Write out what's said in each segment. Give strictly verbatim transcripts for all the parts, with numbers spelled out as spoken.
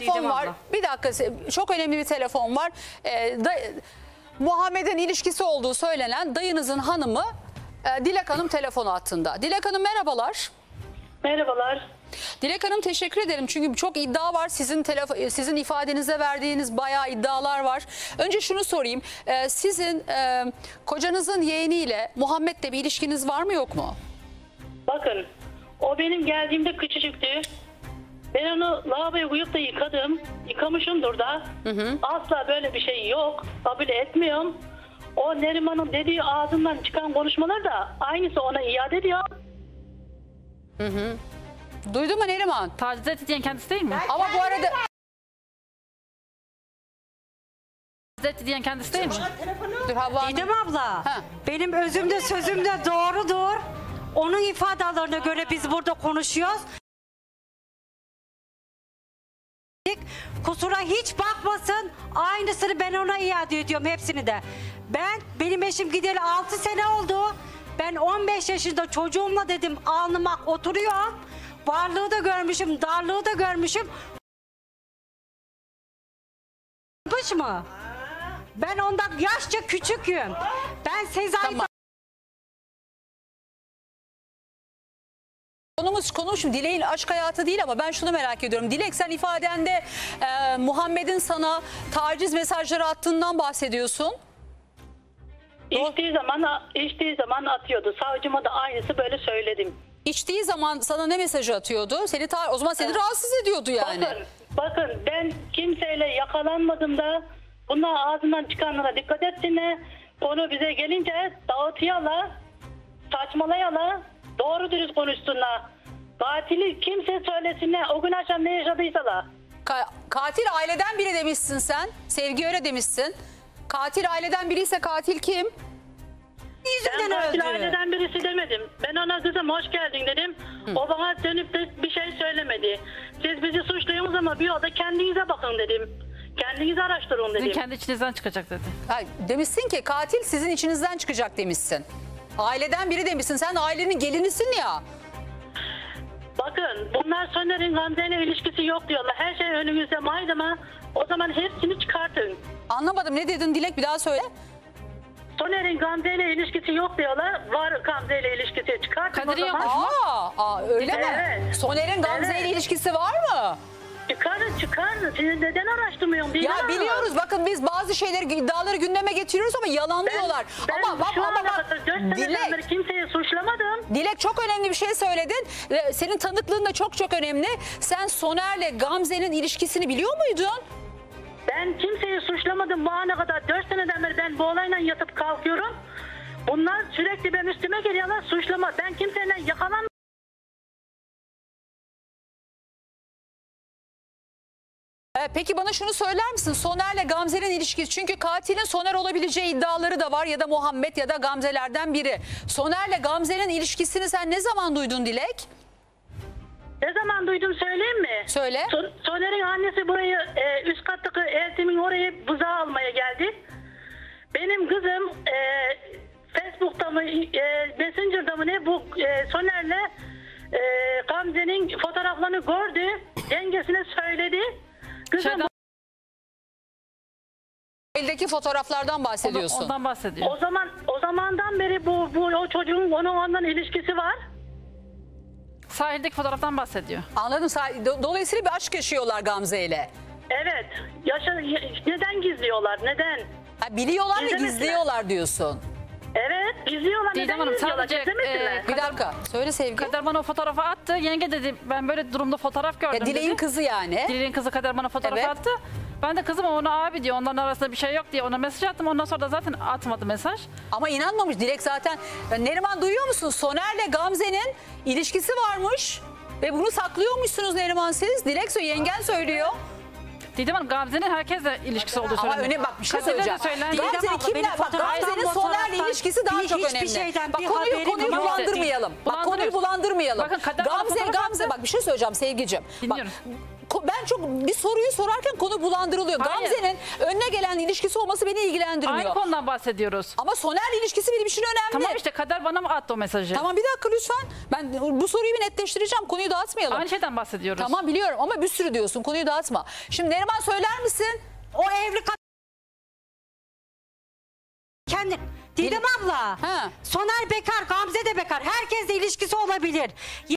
telefon Didem var. abla. Bir dakika, çok önemli bir telefon var. Ee, da, Muhammed'in ilişkisi olduğu söylenen dayınızın hanımı e, Dilek Hanım telefon hattında. Dilek Hanım merhabalar. Merhabalar. Dilek Hanım teşekkür ederim çünkü çok iddia var. Sizin telefo- sizin ifadenize verdiğiniz bayağı iddialar var. Önce şunu sorayım. Ee, sizin e, kocanızın yeğeniyle Muhammed'le bir ilişkiniz var mı yok mu? Bakın, o benim geldiğimde küçücüktü. Ben onu lavaboya koyup da yıkadım. Yıkamışımdır da. Hı hı. Asla böyle bir şey yok. Kabul etmiyorum. O Neriman'ın dediği ağzından çıkan konuşmalar da aynısı ona iade ediyor. Hı hı. Duydun mu Neriman? Taciz etti diyen kendisi değil mi? Ama bu arada... Taciz etti diyen kendisi değil mi? Dur Havva Hanım. Didem abla, Ha. benim özümde sözümde doğrudur. Onun ifadelerine göre biz burada konuşuyoruz. Kusura hiç bakmasın, aynısını ben ona iade ediyorum, hepsini de. Ben, benim eşim gideli altı sene oldu. Ben on beş yaşında çocuğumla dedim alnımak oturuyor. Varlığı da görmüşüm, darlığı da görmüşüm. Yapmış mı? Ben ondan yaşça küçüküm. Ben Sezai... Tamam. Konumuz konumuz şimdi Dilek'in aşk hayatı değil ama ben şunu merak ediyorum. Dilek, sen ifadende e, Muhammed'in sana taciz mesajları attığından bahsediyorsun. İçtiği zaman, içtiği zaman atıyordu. Savcıma da aynısı böyle söyledim. İçtiği zaman sana ne mesajı atıyordu? Seni ta- o zaman seni rahatsız ediyordu yani. Bakın, bakın ben kimseyle yakalanmadım da bunlar ağzından çıkanlara dikkat etsinler. Konu bize gelince dağıtıyorlar, saçmalayala, doğru dürüst konuşsunlar. Katili kimse söylesinler, o gün akşam ne yaşadıysalar. Ka- katil aileden biri demişsin sen. Sevgi öyle demişsin. Katil aileden biri ise katil kim? Ben Yüzünden katil öldü. aileden birisi demedim. Ben ona kızım hoş geldin dedim. Hı. O bana dönüp de bir şey söylemedi. Siz bizi suçluyorsunuz ama bir oda kendinize bakın dedim. Kendinizi araştırın dedim. Sizin kendi içinizden çıkacak dedi. Ha, demişsin ki katil sizin içinizden çıkacak demişsin. Aileden biri demişsin. Sen ailenin gelinisin ya. Bakın bunlar Soner'in Gamze'yle ilişkisi yok diyorlar. Her şey önümüzde maydama. O zaman hepsini çıkartın. Anlamadım, ne dedin Dilek, bir daha söyle. Soner'in Gamze'yle ilişkisi yok diyorlar. Var Gamze'yle ilişkisi, çıkartın Kadir'i o zaman. yapmış. Aa, aa öyle mi? Evet. Soner'in Gamze ile Evet. ilişkisi var mı? Çıkarın çıkarın. Siz neden araştırmıyorsun? Değil Ya mi? biliyoruz, bakın biz bazı şeyleri, iddiaları gündeme getiriyoruz ama yalanlıyorlar. Ben, ama bak şu ama ana bak kadar dört seneden Dilek, beri kimseyi suçlamadım. Dilek çok önemli bir şey söyledin. Ve senin tanıklığın da çok çok önemli. Sen Soner'le Gamze'nin ilişkisini biliyor muydun? Ben kimseyi suçlamadım bu ana kadar. Dört seneden beri ben bu olayla yatıp kalkıyorum. Bunlar sürekli benim üstüme geliyorlar, suçlama. Ben kimseyle yakalanmadım. Ee, peki bana şunu söyler misin? Soner'le Gamze'nin ilişkisi, çünkü katilin Soner olabileceği iddiaları da var, ya da Muhammed ya da Gamze'lerden biri. Soner'le Gamze'nin ilişkisini sen ne zaman duydun Dilek? Ne zaman duydum söyleyeyim mi? Söyle. So- Soner'in annesi burayı e, üst kattaki eltimin orayı buzağı almaya geldi. Benim kızım e, Facebook'ta mı e, Messenger'da mı ne bu e, Soner'le e, Gamze'nin fotoğraflarını gördü. Yengesine söyledi. Kızım Şeyden- Eldeki fotoğraflardan bahsediyorsun. Ondan bahsediyor. o zaman o zamandan beri bu bu o çocuğun onun ondan ilişkisi var. Sahildeki fotoğraftan bahsediyor. Anladım. Do- Dolayısıyla bir aşk yaşıyorlar Gamze ile. Evet. Yaşa, neden gizliyorlar? Neden? Ha, biliyorlar ve Gizlemediler. gizliyorlar diyorsun. Evet, gizliyorlar. Didem Neden Hanım, gizliyorlar? sadece, Gizlemesinler. e, Bir dakika. Söyle Sevgi. Kader bana o fotoğrafı attı. Yenge dedi ben böyle durumda fotoğraf gördüm Ya Dilek'in dedi. kızı yani. Dilek'in kızı Kader bana fotoğraf Evet. attı. Ben de kızım ona abi diyor. Onların arasında bir şey yok diye ona mesaj attım. Ondan sonra da zaten atmadı mesaj. Ama inanmamış Dilek zaten. Ya Neriman, duyuyor musun? Soner'le Gamze'nin ilişkisi varmış. Ve bunu saklıyormuşsunuz Neriman siz. Dilek söylüyor, yengen söylüyor. Didem Hanım, Gamze'nin herkesle ilişkisi olduğu Ama söyleniyor. öne bak bir şey Kadir'le de söyleyeceğim. söylendi. Didem Gamze'nin abla, kimle? benim Bak fotoğraftan, Gamze'nin Soner'le fotoğraftan ilişkisi daha bir- çok hiçbir önemli. şeyden Bak bir konuyu, haberim konuyu yok. bulandırmayalım. Bak konuyu Bulandırıyoruz. bulandırmayalım. Bakın Kader bana Gamze, fotoğraf Gamze attı. bak bir şey söyleyeceğim Sevgicim. Bak, Dinliyorum. ko- ben çok bir soruyu sorarken konu bulandırılıyor. Hayır. Gamze'nin önüne gelen ilişkisi olması beni ilgilendirmiyor. Aynı konudan bahsediyoruz. Ama Soner'le ilişkisi benim için önemli. Tamam işte Kader bana mı attı o mesajı? Tamam bir dakika lütfen. Ben bu soruyu bir netleştireceğim. Konuyu dağıtmayalım. Aynı şeyden bahsediyoruz. Tamam biliyorum ama bir sürü diyorsun. Konuyu dağıtma. Şimdi Neriman söyler misin? O evli kadın. Kendi Didem abla. Ha. Soner bekar, Gamze de bekar. Herkesle ilişkisi olabilir.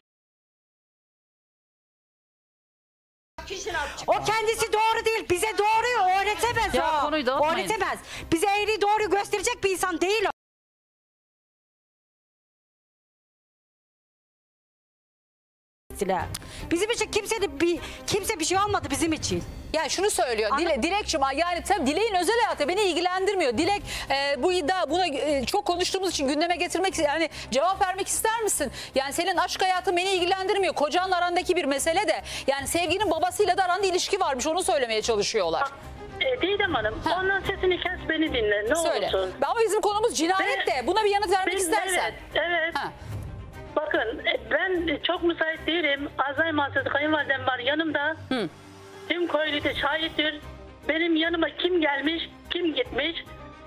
O kendisi doğru değil. Bize doğruyu öğretemez Ya o. konuyu dağıtmayın. Öğretemez. Bize eğri doğruyu gösterecek bir insan değil o. Bizim için kimse de bir kimse bir şey olmadı bizim için. Ya şunu söylüyor. Anla- Dile, Dilekçim yani tabii Dilek'in özel hayatı beni ilgilendirmiyor. Dilek e, bu iddia buna e, çok konuştuğumuz için gündeme getirmek yani cevap vermek ister misin? Yani senin aşk hayatın beni ilgilendirmiyor. Kocanla arandaki bir mesele de yani sevginin babasıyla da aranda ilişki varmış onu söylemeye çalışıyorlar. E, Didem Hanım, Ha. onun sesini kes, beni dinle ne Söyle. olursun. Ama bizim konumuz cinayet de. Buna bir yanıt vermek Ben- istersen. Evet, evet. Ha. Bakın e, ben çok müsait değilim. Alzheimer'sız kayınvalidem var yanımda. Hı. Tüm köylü de şahittir. Benim yanıma kim gelmiş, kim gitmiş.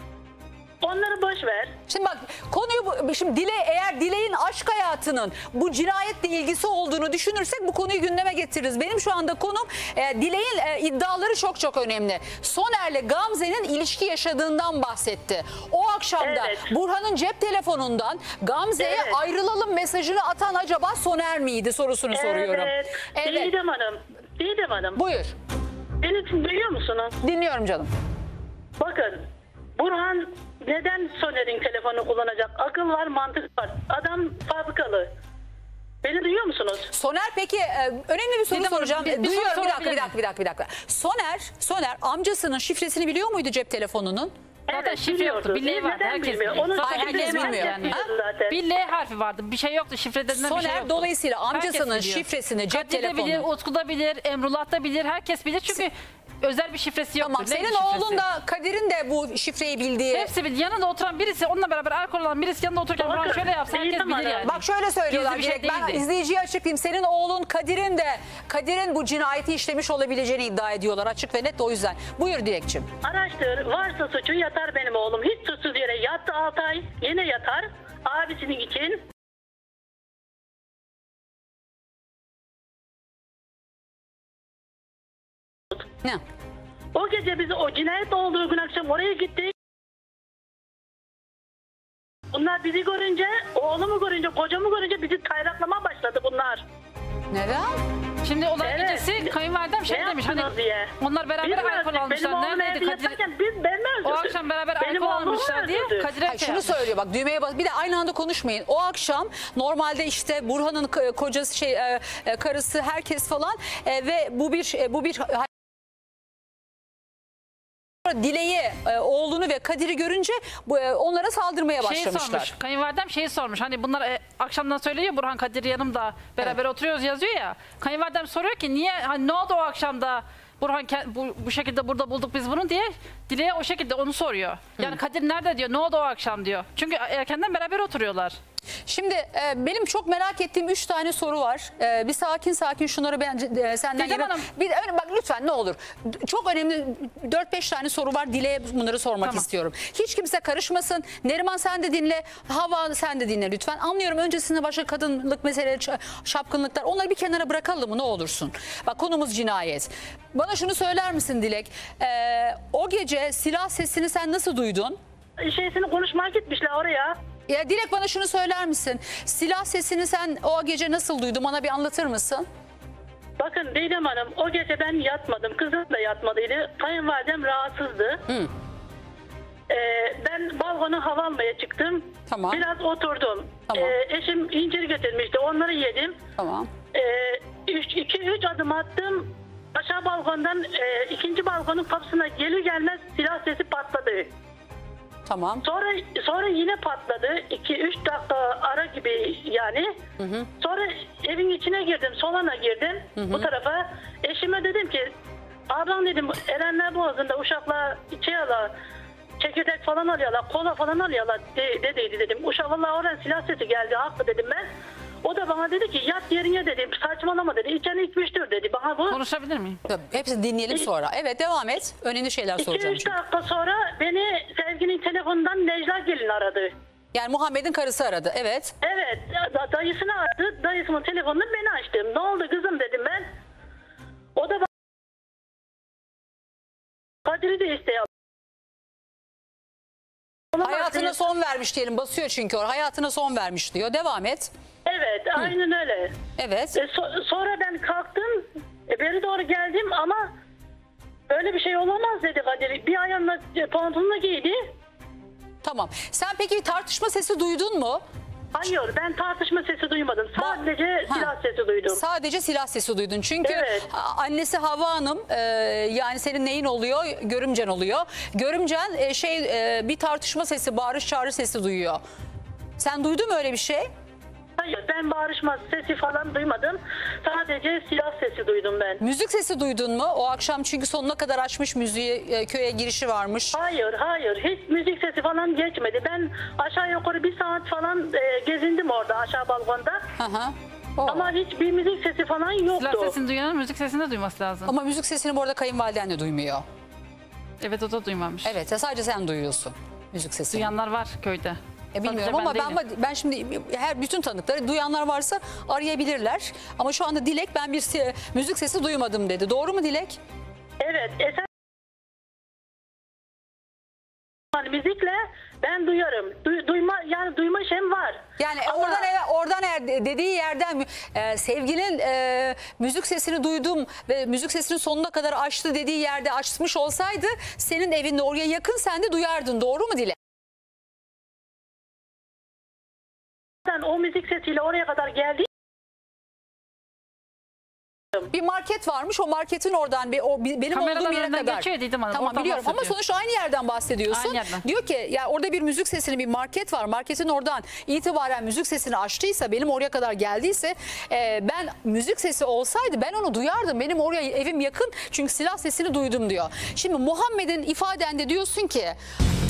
Onları boş ver. Şimdi bak konuyu bu- şimdi Dile eğer Dilek'in aşk hayatının bu cinayetle ilgisi olduğunu düşünürsek bu konuyu gündeme getiririz. Benim şu anda konum e, Dilek'in e, iddiaları çok çok önemli. Soner'le Gamze'nin ilişki yaşadığından bahsetti. O akşam da Evet. Burhan'ın cep telefonundan Gamze'ye Evet. ayrılalım mesajını atan acaba Soner miydi sorusunu soruyorum. Evet. Evet. Didem Hanım, Didem Hanım. Buyur. Beni duyuyor musunuz? Dinliyorum canım. Bakın, Burhan neden Soner'in telefonunu kullanacak? Akıl var, mantık var. Adam fabrikalı. Beni duyuyor musunuz? Soner peki e, önemli bir soru Didem Hanım, soracağım. bir- bir Duyuyorum soru bir dakika bir sorabilir dakika bir dakika bir dakika. Soner Soner amcasının şifresini biliyor muydu cep telefonunun? Zaten şifre biliyordu. yoktu. Bileği Neden vardı. Herkes bilmiyor? biliyor. Onun Zaten herkes şifresini bilmiyor herkes yani. biliyordu zaten. Bir L harfi vardı. Bir şey yoktu. Şifre denilen bir şey Soner yoktu. dolayısıyla amcasının Herkes biliyor. şifresini cep Kadir de bilir, telefonu. Utku da bilir, Emrullah da bilir. Herkes bilir çünkü özel bir şifresi yoktu. Tamam Neydi senin şifresi? oğlun da Kadir'in de bu şifreyi bildiği. Hepsi bilir. Yanında oturan birisi, onunla beraber alkol olan birisi yanında otururken Bakın, Burhan şöyle yapsa herkes Didem bilir Hanım. yani. Bak şöyle söylüyorlar Gizli bir şey direkt ben değildi. izleyiciye açıklayayım. Senin oğlun Kadir'in de Kadir'in bu cinayeti işlemiş olabileceğini iddia ediyorlar açık ve net de o yüzden. Buyur Dilekçim. Araştır. Varsa suçu yatar benim oğlum. Hiç suçsuz yere yattı altı ay. Yine yatar. Abisinin için. Ne? O gece biz o cinayet olduğu gün akşam oraya gittik. Bunlar bizi görünce, oğlumu görünce, kocamı görünce bizi tayraklama başladı bunlar. Neden? Şimdi olay Evet. gecesi kayınvalidem şey Ne demiş hani yaptınız diye. onlar beraber Biz mi alkol öldük? almışlar. Benim oğlum Neredeydi evde Kadir? yatarken biz, ben mi öldürdüm? O akşam beraber Benim alkol oğlumu almışlar diye öldürdü. Kadir'e Hayır, şey şunu yapmış. söylüyor bak düğmeye bas. Bir de aynı anda konuşmayın. O akşam normalde işte Burhan'ın k- kocası şey e, e, karısı herkes falan e, ve bu bir e, bu bir Dileği, e, oğlunu ve Kadir'i görünce bu, e, onlara saldırmaya Şeyi başlamışlar. sormuş. Kayınvalidem şeyi sormuş. Hani bunlar e, akşamdan söylüyor Burhan Kadir yanımda beraber oturuyoruz yazıyor ya. Kayınvalidem soruyor ki niye hani ne oldu o akşamda Burhan ke- bu, bu şekilde burada bulduk biz bunu diye Dile'ye o şekilde onu soruyor. Yani Kadir nerede diyor ne oldu o akşam diyor. Çünkü erkenden beraber oturuyorlar. Şimdi e, benim çok merak ettiğim üç tane soru var. E, bir sakin sakin şunları ben e, senden Didem yana- Hanım. Bir de, bak lütfen ne olur. D- Çok önemli dört beş tane soru var. Dile'ye bunları sormak Tamam. istiyorum. Hiç kimse karışmasın. Neriman sen de dinle. Hava sen de dinle lütfen. Anlıyorum öncesinde başka kadınlık meseleleri, ç- şapkınlıklar onları bir kenara bırakalım mı ne olursun. Bak konumuz cinayet. Bana şunu söyler misin Dilek? E, o gece silah sesini sen nasıl duydun? Şeysini konuşmaya gitmişler oraya. Ya Dilek bana şunu söyler misin? Silah sesini sen o gece nasıl duydun? Bana bir anlatır mısın? Bakın Didem Hanım, o gece ben yatmadım. Kızım da yatmadıydı. Kayınvalidem rahatsızdı. Hı. Ee, ben balkona hava almaya çıktım. Tamam. Biraz oturdum. Tamam. Ee, eşim incir getirmişti. Onları yedim. Tamam. Ee, iki üç adım attım. Aşağı balkondan e, ikinci balkonun kapısına gelir gelmez silah sesi patladı. Tamam. Sonra sonra yine patladı. iki üç dakika ara gibi yani. Hı hı. Sonra evin içine girdim. Solana girdim. Hı hı. Bu tarafa. Eşime dedim ki ablam dedim Erenler Boğazı'nda uşakla içe ala çekirdek falan alıyorlar. Kola falan alıyorlar de, dediydi dedim. Uşak valla oradan silah sesi geldi. Haklı dedim ben. O da bana dedi ki yat yerine dedi. Saçmalama dedi. İçen içmiştir dedi. Bana bu. Konuşabilir miyim? Tabii, hepsini dinleyelim sonra. Evet, devam et. Önemli şeyler soracağım. iki üç çünkü. dakika sonra beni Sevgi'nin telefonundan Necla Gelin aradı. Yani Muhammed'in karısı aradı. Evet. Evet, da- dayısını aradı. Dayısının telefonunu ben açtım. Ne oldu kızım dedim ben. O da bana Kadir'i de istiyor. Hayatına son vermiş diyelim. Basıyor çünkü o. Hayatına son vermiş diyor. Devam et. Evet, aynen öyle. Evet. E, so- sonra ben kalktım, e, beri doğru geldim ama böyle bir şey olamaz dedi Kadir. Bir ayağına e, pantolonunu giydi. Tamam. Sen peki bir tartışma sesi duydun mu? Hayır, ben tartışma sesi duymadım. Sadece Ha. silah sesi duydum. Sadece silah sesi duydun. Çünkü Evet. a- annesi Havva Hanım e, yani senin neyin oluyor? Görümcen oluyor. Görümcen e, şey e, bir tartışma sesi, bağırış çağrı sesi duyuyor. Sen duydun mu öyle bir şey? Hayır, ben bağırışma sesi falan duymadım. Sadece silah sesi duydum ben. Müzik sesi duydun mu? O akşam çünkü sonuna kadar açmış müziği, e, köye girişi varmış. Hayır, hayır. Hiç müzik sesi falan geçmedi. Ben aşağı yukarı bir saat falan e, gezindim orada aşağı balkonda. Hı hı. O. Ama hiçbir müzik sesi falan yoktu. Silah sesini duyanın müzik sesini de duyması lazım. Ama müzik sesini bu arada kayınvaliden de duymuyor. Evet, o da duymamış. Evet, ya sadece sen duyuyorsun müzik sesini. Duyanlar var köyde. E, bilmiyorum Sadece ama ben, değilim. ben şimdi her bütün tanıkları duyanlar varsa arayabilirler. Ama şu anda Dilek ben bir se- müzik sesi duymadım dedi. Doğru mu Dilek? Evet, eser müzikle ben duyarım. Du- duyma yani duyma şeyim var. Yani Ama- oradan eve- oradan eğer dediği yerden e, Sevgi'nin e, müzik sesini duydum ve müzik sesini sonuna kadar açtı dediği yerde açmış olsaydı senin evinde oraya yakın sen de duyardın. Doğru mu Dilek? Ben o müzik sesiyle oraya kadar geldi. Bir market varmış. O marketin oradan bir o bir- benim Kameradan olduğum yere önünden kadar. geçiyor Didem Hanım, Tamam oradan biliyorum ama bahsediyor. sonuçta aynı yerden bahsediyorsun. Aynı yerden. Diyor ki ya orada bir müzik sesini bir market var. Marketin oradan itibaren müzik sesini açtıysa benim oraya kadar geldiyse e, ben müzik sesi olsaydı ben onu duyardım. Benim oraya evim yakın çünkü silah sesini duydum diyor. Şimdi Muhammed'in ifadende diyorsun ki